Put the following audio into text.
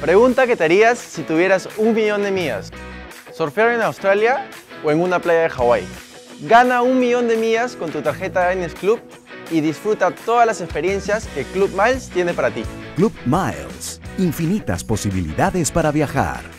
Pregunta que te harías si tuvieras 1.000.000 de millas. ¿Surfear en Australia o en una playa de Hawái? Gana 1.000.000 de millas con tu tarjeta Diners Club y disfruta todas las experiencias que Club Miles tiene para ti. Club Miles. Infinitas posibilidades para viajar.